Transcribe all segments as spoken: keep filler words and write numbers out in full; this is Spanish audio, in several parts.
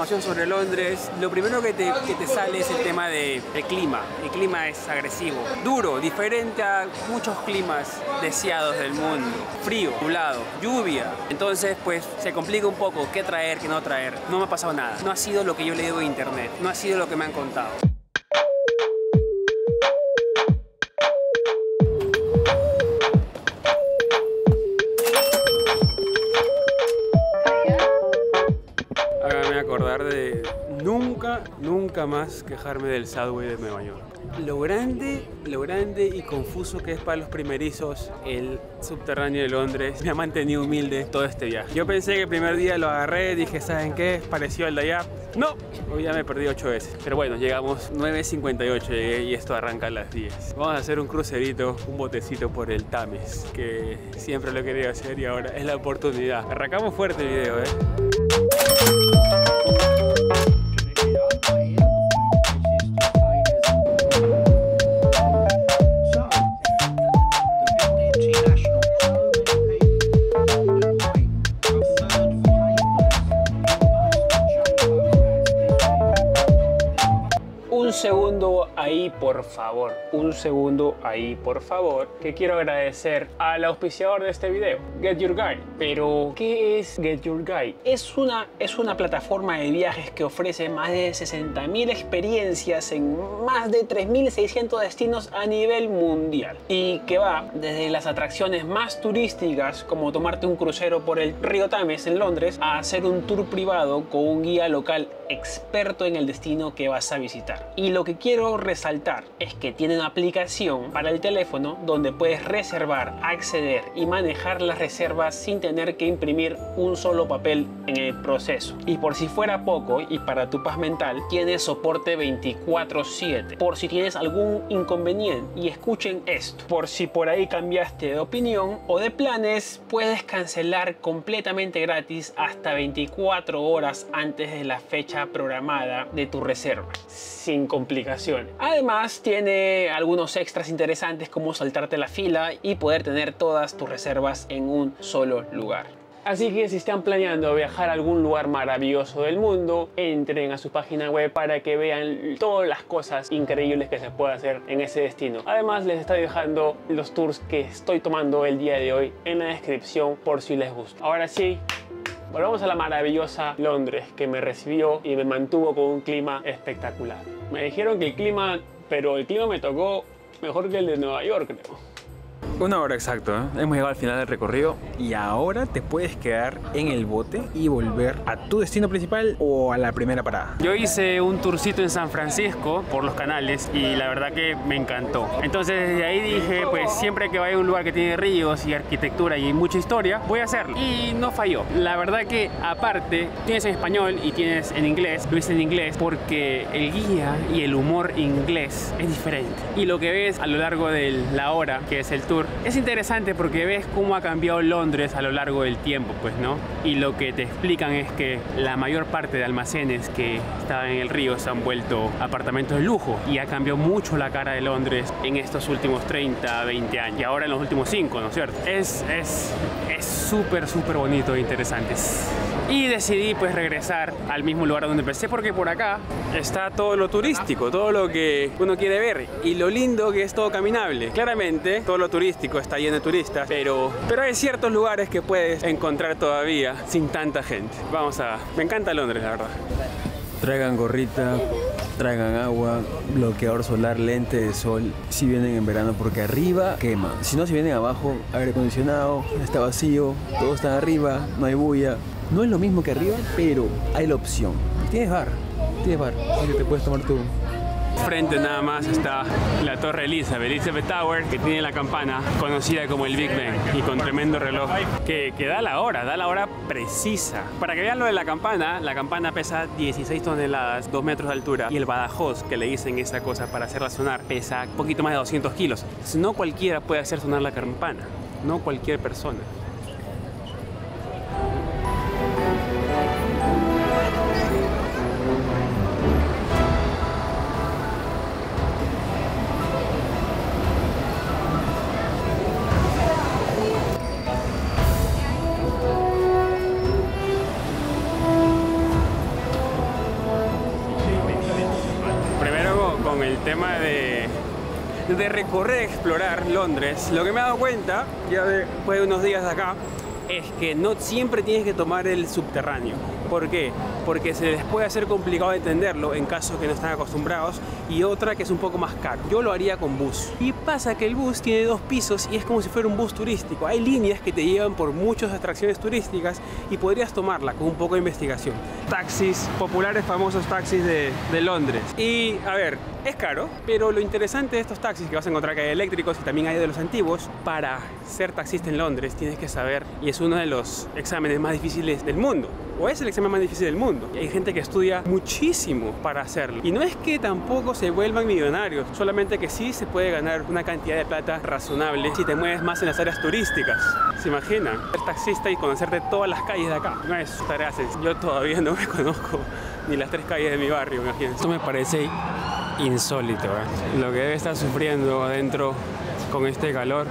información sobre Londres, lo primero que te, que te sale es el tema del clima. El clima es agresivo, duro, diferente a muchos climas deseados del mundo. Frío, nublado, lluvia. Entonces, pues, se complica un poco qué traer, qué no traer. No me ha pasado nada. No ha sido lo que yo he leído en internet. No ha sido lo que me han contado. Hágame acordar de nunca, nunca más quejarme del subway de Nueva York. Lo grande, lo grande y confuso que es para los primerizos el subterráneo de Londres me ha mantenido humilde todo este viaje. Yo pensé que el primer día lo agarré, dije, ¿saben qué? Pareció al de allá. No, hoy ya me perdí ocho veces. Pero bueno, llegamos nueve cincuenta y ocho llegué y esto arranca a las diez. Vamos a hacer un crucerito, un botecito por el Thames, que siempre lo he querido hacer y ahora es la oportunidad. Arrancamos fuerte el video, ¿eh? Un segundo ahí, por favor. Un segundo ahí, por favor. Que quiero agradecer al auspiciador de este video, Get Your Guide. Pero, ¿qué es Get Your Guide? Es una, es una plataforma de viajes que ofrece más de sesenta mil experiencias en más de tres mil seiscientos destinos a nivel mundial. Y que va desde las atracciones más turísticas, como tomarte un crucero por el río Thames en Londres, a hacer un tour privado con un guía local experto en el destino que vas a visitar. Y lo que quiero resaltar es que tiene una aplicación para el teléfono donde puedes reservar, acceder y manejar las reservas sin tener que imprimir un solo papel en el proceso. Y por si fuera poco, y para tu paz mental, tiene soporte veinticuatro siete por si tienes algún inconveniente. Y escuchen esto, por si por ahí cambiaste de opinión o de planes, puedes cancelar completamente gratis hasta veinticuatro horas antes de la fecha programada de tu reserva, sin complicaciones. Además, tiene algunos extras interesantes como saltarte la fila y poder tener todas tus reservas en un solo lugar. Así que si están planeando viajar a algún lugar maravilloso del mundo, entren a su página web para que vean todas las cosas increíbles que se puede hacer en ese destino. Además, les estoy dejando los tours que estoy tomando el día de hoy en la descripción por si les gusta. Ahora sí, volvamos a la maravillosa Londres, que me recibió y me mantuvo con un clima espectacular. Me dijeron que el clima, pero el clima me tocó mejor que el de Nueva York, creo. Una hora exacto, ¿eh? Hemos llegado al final del recorrido y ahora te puedes quedar en el bote y volver a tu destino principal o a la primera parada. Yo hice un tourcito en San Francisco por los canales y la verdad que me encantó. Entonces desde ahí dije, pues siempre que vaya a un lugar que tiene ríos y arquitectura y mucha historia, voy a hacerlo. Y no falló. La verdad que aparte tienes en español y tienes en inglés, lo hice en inglés porque el guía y el humor inglés es diferente. Y lo que ves a lo largo de la hora, que es el tour, es interesante porque ves cómo ha cambiado Londres a lo largo del tiempo, pues, ¿no? Y lo que te explican es que la mayor parte de almacenes que estaban en el río se han vuelto apartamentos de lujo y ha cambiado mucho la cara de Londres en estos últimos treinta, veinte años y ahora en los últimos cinco, ¿no es cierto? Es es es súper, súper bonito e interesante. Y decidí pues regresar al mismo lugar donde empecé porque por acá está todo lo turístico, todo lo que uno quiere ver y lo lindo que es todo caminable. Claramente todo lo turístico está lleno de turistas, pero, pero hay ciertos lugares que puedes encontrar todavía sin tanta gente. Vamos a... Me encanta Londres, la verdad. Traigan gorrita, traigan agua, bloqueador solar, lente de sol si vienen en verano porque arriba quema. Si no, si vienen abajo, aire acondicionado, está vacío, todo está arriba, no hay bulla. No es lo mismo que arriba, pero hay la opción. Tienes bar, tienes bar, así que te puedes tomar tu... Frente nada más está la Torre Elizabeth, Elizabeth Tower, que tiene la campana conocida como el Big Ben y con tremendo reloj que, que da la hora, da la hora precisa. Para que vean lo de la campana, la campana pesa dieciséis toneladas, dos metros de altura y el Badajoz, que le dicen esa cosa para hacerla sonar, pesa un poquito más de doscientos kilos. No cualquiera puede hacer sonar la campana, no cualquier persona. con el tema de, de recorrer, explorar Londres, lo que me he dado cuenta, ya después de unos días de acá, es que no siempre tienes que tomar el subterráneo. ¿Por qué? Porque se les puede hacer complicado entenderlo en caso que no están acostumbrados, y otra que es un poco más caro. Yo lo haría con bus. Y pasa que el bus tiene dos pisos y es como si fuera un bus turístico. Hay líneas que te llevan por muchas atracciones turísticas y podrías tomarla con un poco de investigación. Taxis, populares famosos taxis de, de Londres. Y a ver, es caro, pero lo interesante de estos taxis, que vas a encontrar que hay eléctricos y también hay de los antiguos, para ser taxista en Londres tienes que saber, y es uno de los exámenes más difíciles del mundo, o es el examen más difícil del mundo. Y hay gente que estudia muchísimo para hacerlo. Y no es que tampoco se vuelvan millonarios, solamente que sí se puede ganar una cantidad de plata razonable si te mueves más en las áreas turísticas. ¿Se imaginan? Ser taxista y conocerte todas las calles de acá. No es tarea sencilla. Yo todavía no me conozco ni las tres calles de mi barrio, imagínense. Esto me parece insólito, ¿eh? Lo que debe estar sufriendo adentro con este calor.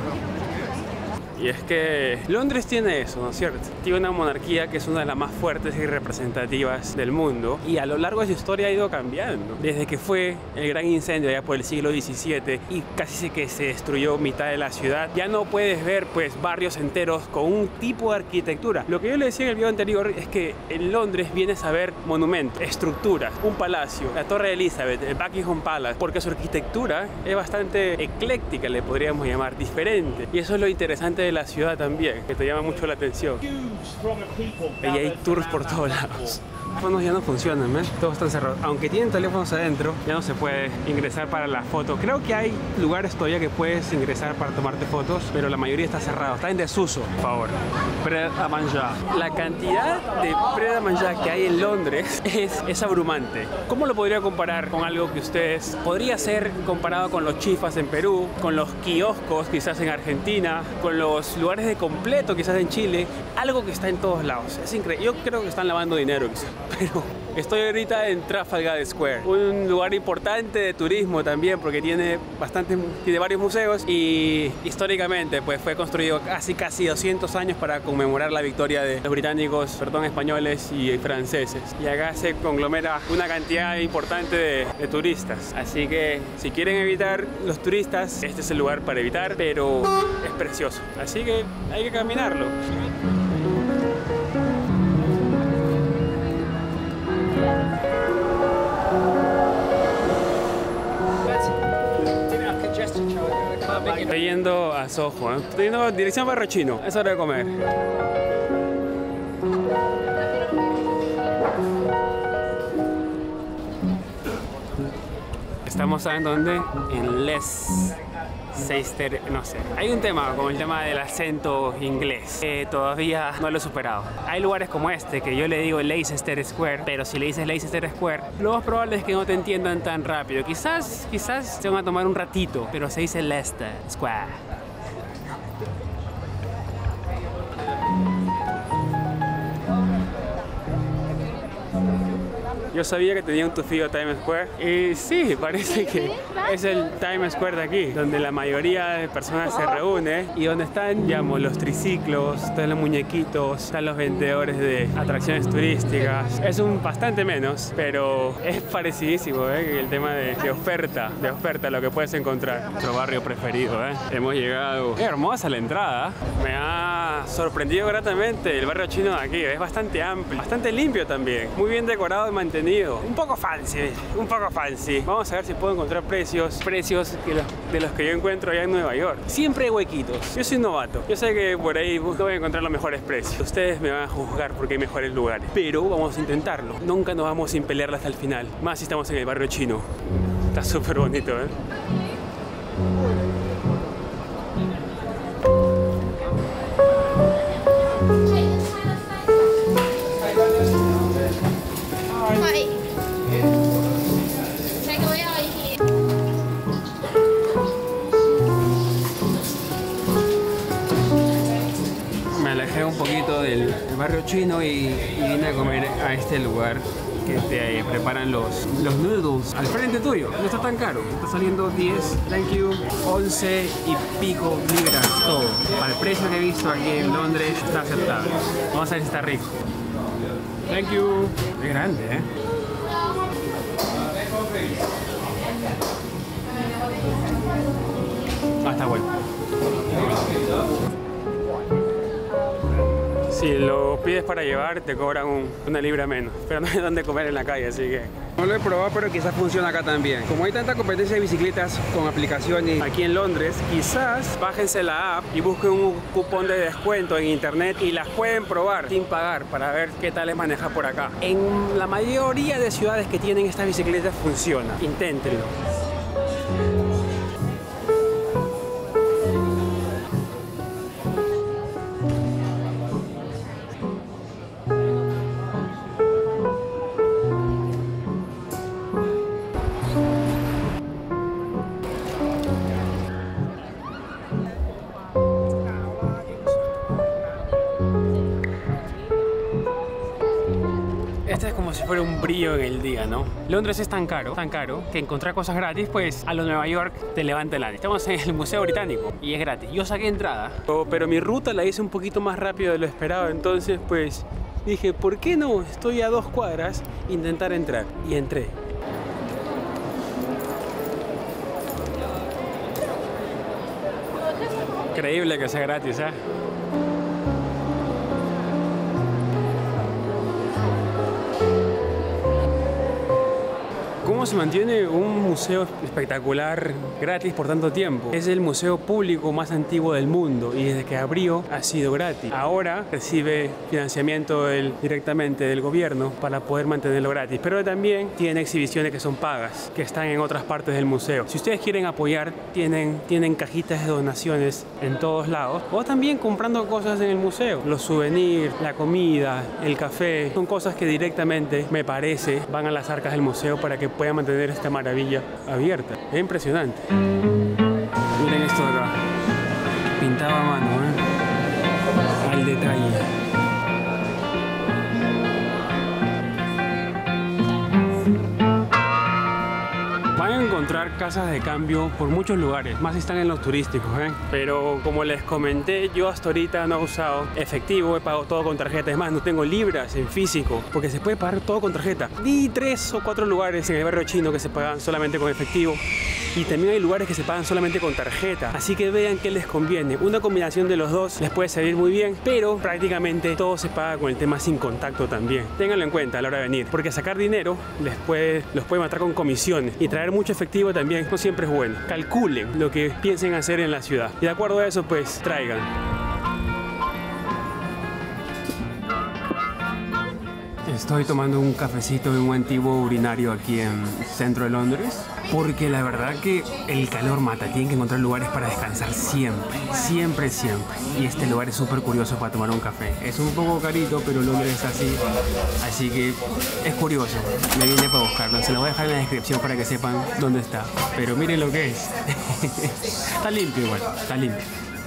Y es que Londres tiene eso, ¿no es cierto? Tiene una monarquía que es una de las más fuertes y representativas del mundo, y a lo largo de su historia ha ido cambiando. Desde que fue el gran incendio allá por el siglo diecisiete y casi que se destruyó mitad de la ciudad, ya no puedes ver pues barrios enteros con un tipo de arquitectura. Lo que yo le decía en el video anterior es que en Londres vienes a ver monumentos, estructuras, un palacio, la Torre de Elizabeth, el Buckingham Palace, porque su arquitectura es bastante ecléctica, le podríamos llamar, diferente. Y eso es lo interesante de la ciudad también, que te llama mucho la atención. Y hay tours por todos lados. Los teléfonos ya no funcionan, ¿eh? Todos están cerrados. Aunque tienen teléfonos adentro, ya no se puede ingresar para la foto. Creo que hay lugares todavía que puedes ingresar para tomarte fotos, pero la mayoría está cerrado, está en desuso. Por favor. Pret a manger. La cantidad de pret a manger que hay en Londres es, es abrumante. ¿Cómo lo podría comparar con algo que ustedes... Podría ser comparado con los chifas en Perú, con los kioscos quizás en Argentina, con los lugares de completo quizás en Chile, algo que está en todos lados. Es increíble. Yo creo que están lavando dinero quizás. Pero estoy ahorita en Trafalgar Square, un lugar importante de turismo también, porque tiene bastante, tiene varios museos, y históricamente pues fue construido casi casi doscientos años para conmemorar la victoria de los británicos, perdón, españoles y franceses. Y acá se conglomera una cantidad importante de, de turistas. Así que si quieren evitar los turistas, este es el lugar para evitar, pero es precioso. Así que hay que caminarlo. Estoy yendo a Soho, ¿eh? Estoy yendo en dirección a Barrio Chino. Es hora de comer. Estamos, ¿saben dónde? En Les Seister, no sé. Hay un tema con el tema del acento inglés que todavía no lo he superado. Hay lugares como este que yo le digo Leicester Square, pero si le dices Leicester Square, lo más probable es que no te entiendan tan rápido. Quizás, quizás se van a tomar un ratito, pero se dice Leicester Square. Yo sabía que tenía un tufillo Times Square, y sí, parece que es el Times Square de aquí, donde la mayoría de personas se reúne y donde están, digamos, los triciclos, están los muñequitos, están los vendedores de atracciones turísticas. Es un bastante menos, pero es parecidísimo, ¿eh? El tema de, de oferta, de oferta, lo que puedes encontrar. Nuestro barrio preferido, ¿eh? Hemos llegado. Qué hermosa la entrada. Me ha sorprendido gratamente el barrio chino de aquí. Es bastante amplio, bastante limpio también, muy bien decorado y mantenido. Un poco fancy, un poco fancy. Vamos a ver si puedo encontrar precios, precios de los, de los que yo encuentro allá en Nueva York. Siempre hay huequitos. Yo soy novato. Yo sé que por ahí no voy a encontrar los mejores precios. Ustedes me van a juzgar porque hay mejores lugares. Pero vamos a intentarlo. Nunca nos vamos sin pelearla hasta el final. Más si estamos en el barrio chino. Está súper bonito, ¿eh? Me alejé un poquito del, del barrio chino y, y vine a comer a este lugar que te preparan los, los noodles al frente tuyo. No está tan caro, está saliendo diez, thank you, once y pico libras todo. Para el precio que he visto aquí en Londres está aceptable. Vamos a ver si está rico. Thank you. Es grande, ¿eh? está bueno. Si lo pides para llevar, te cobran un, una libra menos. Pero no hay dónde comer en la calle, así que... No lo he probado, pero quizás funciona acá también. Como hay tanta competencia de bicicletas con aplicaciones aquí en Londres, quizás bájense la app y busquen un cupón de descuento en internet y las pueden probar sin pagar para ver qué tal es manejar por acá. En la mayoría de ciudades que tienen estas bicicletas funciona. Inténtenlo. Este es como si fuera un brillo en el día, ¿no? Londres es tan caro, tan caro, que encontrar cosas gratis, pues a lo Nueva York te levanta el ánimo. Estamos en el Museo Británico y es gratis. Yo saqué entrada, pero, pero mi ruta la hice un poquito más rápido de lo esperado, entonces pues dije, ¿por qué no? Estoy a dos cuadras, intentar entrar. Y entré. Increíble que sea gratis, ¿eh? ¿Cómo se mantiene un museo espectacular gratis por tanto tiempo? Es el museo público más antiguo del mundo y desde que abrió ha sido gratis. Ahora recibe financiamiento del, directamente del gobierno para poder mantenerlo gratis, pero también tiene exhibiciones que son pagas, que están en otras partes del museo. Si ustedes quieren apoyar, tienen, tienen cajitas de donaciones en todos lados, o también comprando cosas en el museo. Los souvenirs, la comida, el café, son cosas que directamente, me parece, van a las arcas del museo para que puedan mantener esta maravilla abierta. Es impresionante. Miren esto de acá. Pintado a mano, ¿eh? Al detalle. Van a encontrar casas de cambio por muchos lugares, más si están en los turísticos, ¿eh? Pero como les comenté, yo hasta ahorita no he usado efectivo, he pagado todo con tarjeta. Es más, no tengo libras en físico, porque se puede pagar todo con tarjeta. Vi tres o cuatro lugares en el barrio chino que se pagan solamente con efectivo. Y también hay lugares que se pagan solamente con tarjeta. Así que vean qué les conviene. Una combinación de los dos les puede servir muy bien, pero prácticamente todo se paga con el tema sin contacto también. Ténganlo en cuenta a la hora de venir, porque sacar dinero les puede, los puede matar con comisiones. Y traer mucho efectivo también no siempre es bueno. Calculen lo que piensen hacer en la ciudad. Y de acuerdo a eso, pues traigan. Estoy tomando un cafecito en un antiguo urinario aquí en el centro de Londres, porque la verdad que el calor mata. Tienen que encontrar lugares para descansar siempre, siempre, siempre. Y este lugar es súper curioso para tomar un café. Es un poco carito, pero Londres es así, así que es curioso. Me vine para buscarlo. Se lo voy a dejar en la descripción para que sepan dónde está. Pero miren lo que es. Está limpio igual, está limpio.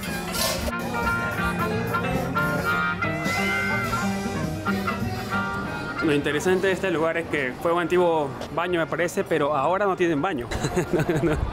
Lo interesante de este lugar es que fue un antiguo baño, me parece, pero ahora no tienen baño. no, no.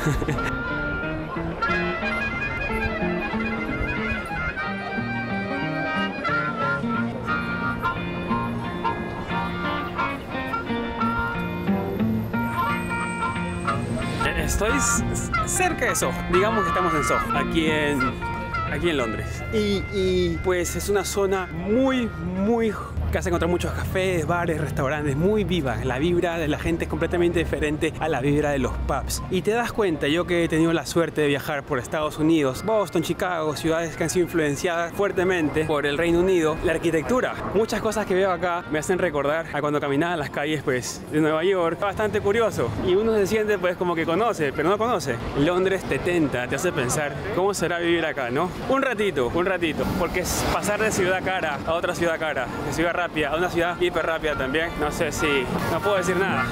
Estoy cerca de Soho, digamos que estamos en Soho, aquí en, aquí en Londres. Y, y pues es una zona muy, muy... que vas a encontrar muchos cafés, bares, restaurantes, muy viva. La vibra de la gente es completamente diferente a la vibra de los pubs. Y te das cuenta, yo que he tenido la suerte de viajar por Estados Unidos, Boston, Chicago, ciudades que han sido influenciadas fuertemente por el Reino Unido, la arquitectura. Muchas cosas que veo acá me hacen recordar a cuando caminaba en las calles pues, de Nueva York. Bastante curioso. Y uno se siente pues como que conoce, pero no conoce. Londres te tenta, te hace pensar cómo será vivir acá, ¿no? Un ratito, un ratito. Porque es pasar de ciudad cara a otra ciudad cara, de ciudad rápida a una ciudad hiper rápida también. No sé si... no puedo decir nada.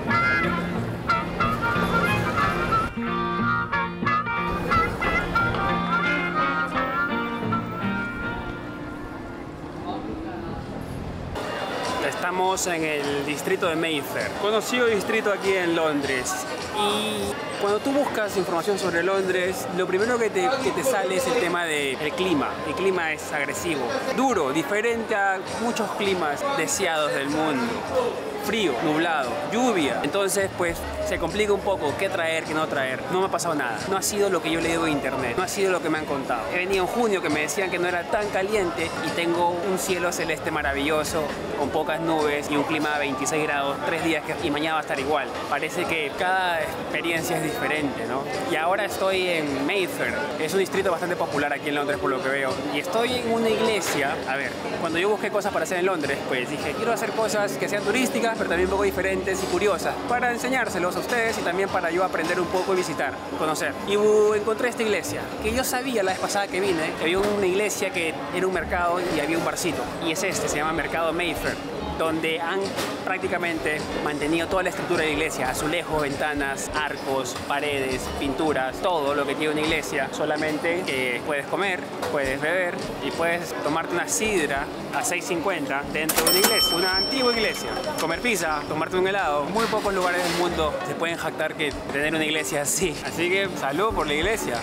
Estamos en el distrito de Mayfair, conocido distrito aquí en Londres. Y cuando tú buscas información sobre Londres, lo primero que te, que te sale es el tema del clima. El clima es agresivo, duro, diferente a muchos climas deseados del mundo. frío, nublado, lluvia. Entonces, pues, se complica un poco qué traer, qué no traer. No me ha pasado nada. No ha sido lo que yo leo en internet. No ha sido lo que me han contado. He venido en junio, que me decían que no era tan caliente, y tengo un cielo celeste maravilloso, con pocas nubes y un clima de veintiséis grados, tres días que, y mañana va a estar igual. Parece que cada experiencia es diferente, ¿no? Y ahora estoy en Mayfair. Es un distrito bastante popular aquí en Londres, por lo que veo. Y estoy en una iglesia. A ver, cuando yo busqué cosas para hacer en Londres, pues dije, quiero hacer cosas que sean turísticas, pero también un poco diferentes y curiosas, para enseñárselos a ustedes y también para yo aprender un poco y visitar, conocer. Y uh, encontré esta iglesia, que yo sabía la vez pasada que vine, que había una iglesia que era un mercado y había un barcito. Y es este, se llama Mercado Mayfair, donde han prácticamente mantenido toda la estructura de la iglesia, azulejos, ventanas, arcos, paredes, pinturas, todo lo que tiene una iglesia, solamente que puedes comer, puedes beber y puedes tomarte una sidra a seis cincuenta dentro de una iglesia, una antigua iglesia, comer pizza, tomarte un helado. Muy pocos lugares del mundo se pueden jactar que tener una iglesia así, así que salud por la iglesia.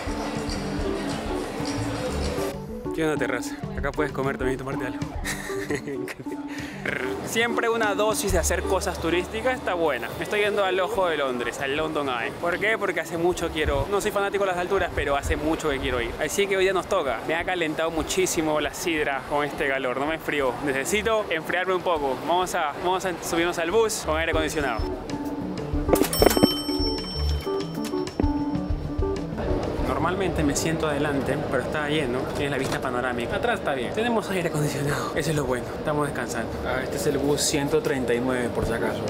Tiene una terraza, acá puedes comer también y tomarte algo. Siempre una dosis de hacer cosas turísticas está buena. Me estoy yendo al ojo de Londres, al London Eye. ¿Por qué? Porque hace mucho quiero... No soy fanático de las alturas, pero hace mucho que quiero ir. Así que hoy día nos toca. Me ha calentado muchísimo la sidra con este calor. No me enfrió. Necesito enfriarme un poco. Vamos a, vamos a subirnos al bus con aire acondicionado. Normalmente me siento adelante, pero está lleno, tiene la vista panorámica. Atrás está bien, tenemos aire acondicionado, eso es lo bueno, estamos descansando. Ah, este es el bus ciento treinta y nueve por si acaso.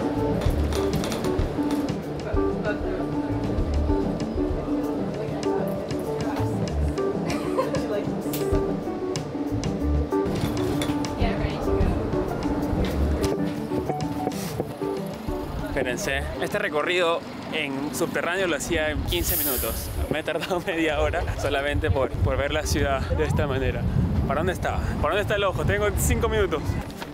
Espérense, este recorrido en subterráneo lo hacía en quince minutos. Me he tardado media hora solamente por, por ver la ciudad de esta manera. ¿Para dónde está? ¿Para dónde está el ojo? Tengo cinco minutos.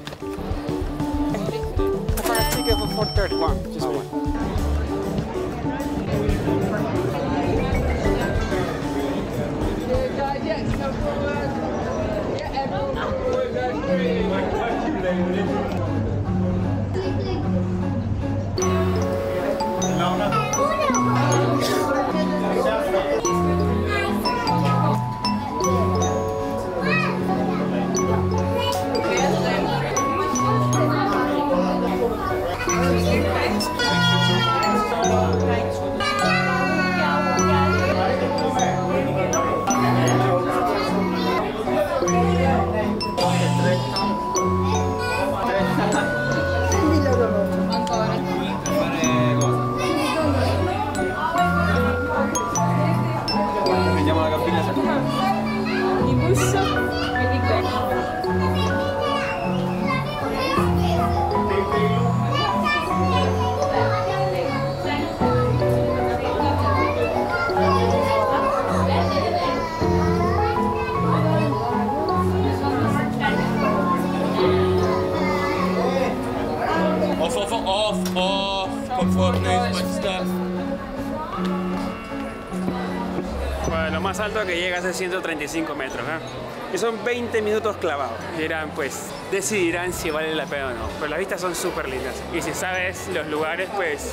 Bueno, lo más alto que llega es ciento treinta y cinco metros, ¿eh? Y son veinte minutos clavados. Dirán, pues, decidirán si vale la pena o no. Pero las vistas son súper lindas. Y si sabes los lugares, pues...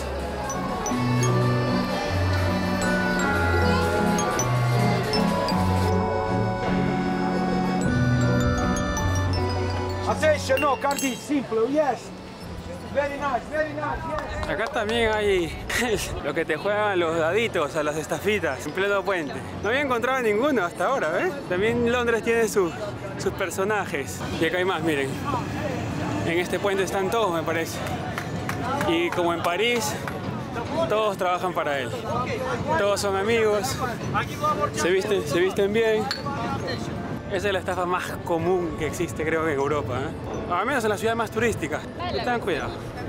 Attention, no, Cardi, simple, yes. Very nice, very nice, yes. Acá también hay lo que te juegan los daditos, a las estafitas, en pleno puente. No había encontrado ninguno hasta ahora, ¿eh? También Londres tiene sus, sus personajes. Y acá hay más, miren. En este puente están todos, me parece. Y como en París, todos trabajan para él. Todos son amigos, se visten, se visten bien. Esa es la estafa más común que existe, creo que en Europa, ¿eh? Al menos en las ciudades más turísticas. Tengan cuidado.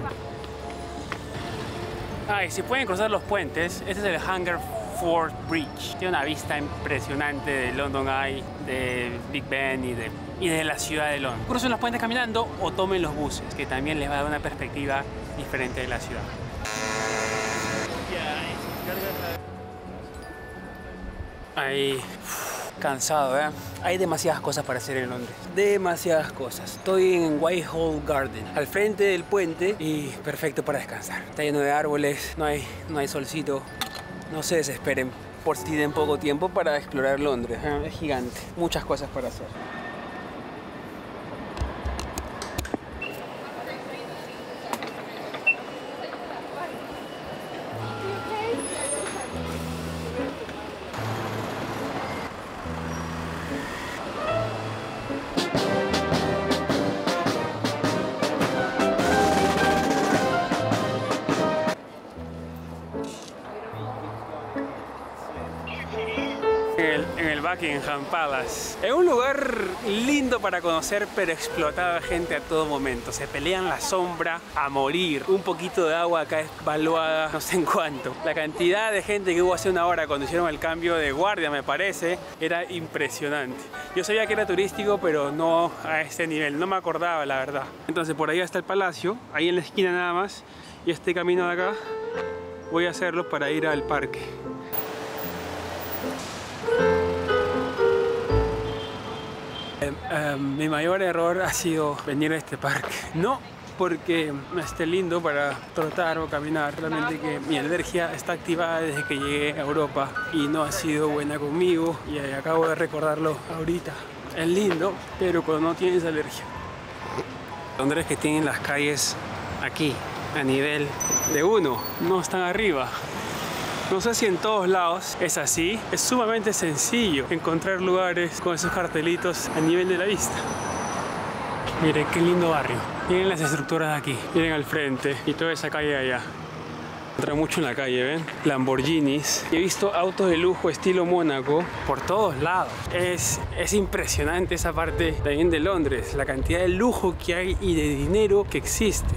Ah, y si pueden cruzar los puentes, este es el Hungerford Bridge. Tiene una vista impresionante de London Eye, de Big Ben y de, y de la ciudad de Londres. Crucen los puentes caminando o tomen los buses, que también les va a dar una perspectiva diferente de la ciudad. Ahí. cansado, ¿eh? Hay demasiadas cosas para hacer en Londres. Demasiadas cosas. Estoy en Whitehall Garden, al frente del puente y perfecto para descansar. Está lleno de árboles, no hay, no hay solcito. No se desesperen por si tienen poco tiempo para explorar Londres. ¿eh? Es gigante. Muchas cosas para hacer. En el Buckingham Palace. Es un lugar lindo para conocer, pero explotado de gente a todo momento. Se pelean la sombra a morir. Un poquito de agua acá es valuada no sé en cuánto. La cantidad de gente que hubo hace una hora cuando hicieron el cambio de guardia, me parece, era impresionante. Yo sabía que era turístico, pero no a este nivel. No me acordaba, la verdad. Entonces por ahí está el palacio, ahí en la esquina nada más. Y este camino de acá voy a hacerlo para ir al parque. Eh, eh, mi mayor error ha sido venir a este parque. No porque no esté lindo para trotar o caminar, realmente que mi alergia está activada desde que llegué a Europa y no ha sido buena conmigo y acabo de recordarlo ahorita. Es lindo, pero cuando no tienes alergia. Londres que tienen las calles aquí, a nivel de uno, no están arriba. No sé si en todos lados es así. Es sumamente sencillo encontrar lugares con esos cartelitos a nivel de la vista. Miren qué lindo barrio. Miren las estructuras de aquí. Miren al frente y toda esa calle allá. Entra mucho en la calle, ¿ven? Lamborghinis. He visto autos de lujo estilo Mónaco por todos lados. Es, es impresionante esa parte también de Londres. La cantidad de lujo que hay y de dinero que existe.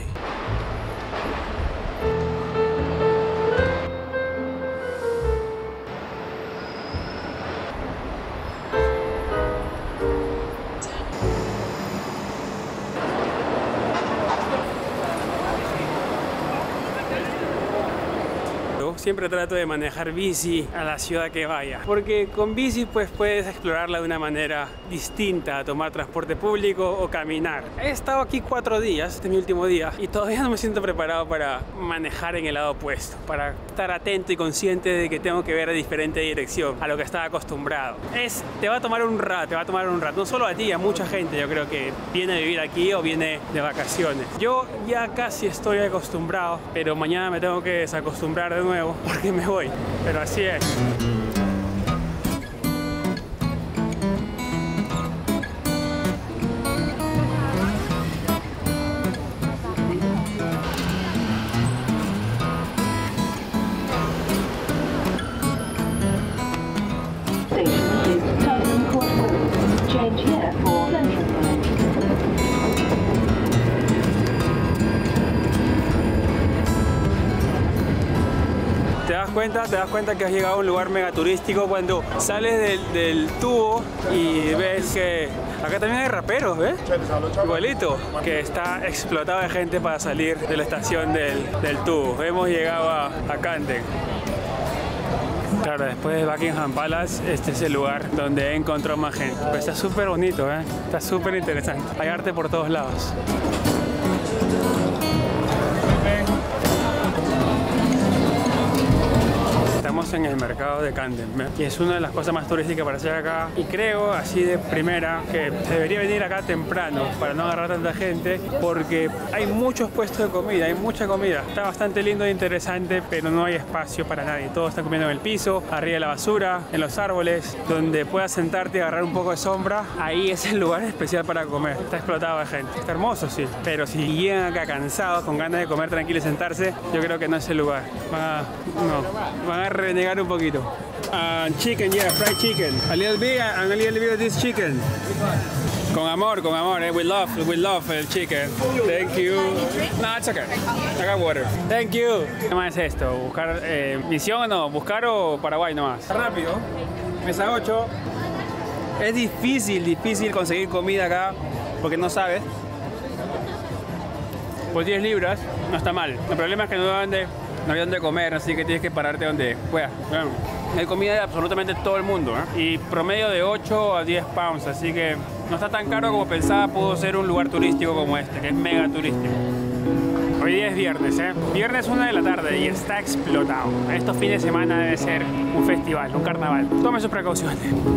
Siempre trato de manejar bici a la ciudad que vaya, porque con bici pues puedes explorarla de una manera distinta a tomar transporte público o caminar. He estado aquí cuatro días, este es mi último día, y todavía no me siento preparado para manejar en el lado opuesto, para estar atento y consciente de que tengo que ver a diferente dirección a lo que estaba acostumbrado. Es, te va a tomar un rato, te va a tomar un rato, no solo a ti, a mucha gente yo creo que viene a vivir aquí o viene de vacaciones. Yo ya casi estoy acostumbrado, pero mañana me tengo que desacostumbrar de nuevo porque me voy, pero así es. ¿Te das cuenta? ¿Te das cuenta que has llegado a un lugar mega turístico cuando sales del, del tubo y ves que acá también hay raperos, ¿ves? Igualito, que está explotado de gente para salir de la estación del, del tubo. Hemos llegado a, a Camden. Claro, después de Buckingham Palace, este es el lugar donde he encontrado más gente. Pero está súper bonito, ¿eh? Está súper interesante. Hay arte por todos lados. Estamos en el mercado de Camden, ¿eh? Y es una de las cosas más turísticas para hacer acá. Y creo, así de primera, que se debería venir acá temprano para no agarrar tanta gente, porque hay muchos puestos de comida, hay mucha comida. Está bastante lindo e interesante, pero no hay espacio para nadie. Todos están comiendo en el piso, arriba de la basura, en los árboles, donde puedas sentarte y agarrar un poco de sombra. Ahí es el lugar especial para comer. Está explotado de gente. Está hermoso, sí, pero si llegan acá cansados, con ganas de comer tranquilo y sentarse, yo creo que no es el lugar. Van a, no, van a renegar un poquito. Uh, chicken, yeah, fried chicken. A little bit, and a little bit of this chicken. Con amor, con amor, eh? We love, we love el chicken. Thank you. No, it's okay. I got water. Thank you. ¿Qué más es esto? ¿Buscar eh, misión o no? ¿Buscar o Paraguay nomás? Rápido. Mesa ocho. Es difícil, difícil conseguir comida acá porque no sabes. Por diez libras no está mal. El problema es que no hay donde, no hay donde comer, así que tienes que pararte donde puedas. Bueno. hay comida de absolutamente todo el mundo, ¿eh? Y promedio de ocho a diez pounds, así que no está tan caro como pensaba. Pudo ser un lugar turístico como este, que es mega turístico. Hoy día es viernes, ¿eh? Viernes una de la tarde y está explotado. Estos fines de semana debe ser un festival, un carnaval. Tome sus precauciones.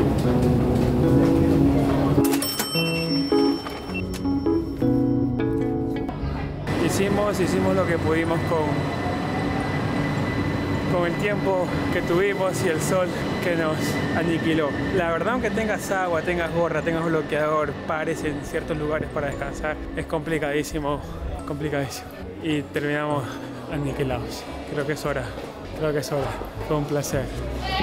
Hicimos, hicimos lo que pudimos con, con el tiempo que tuvimos y el sol que nos aniquiló. La verdad, aunque tengas agua, tengas gorra, tengas bloqueador, pares en ciertos lugares para descansar, es complicadísimo, complicadísimo. Y terminamos aniquilados. Creo que es hora, creo que es hora. Fue un placer.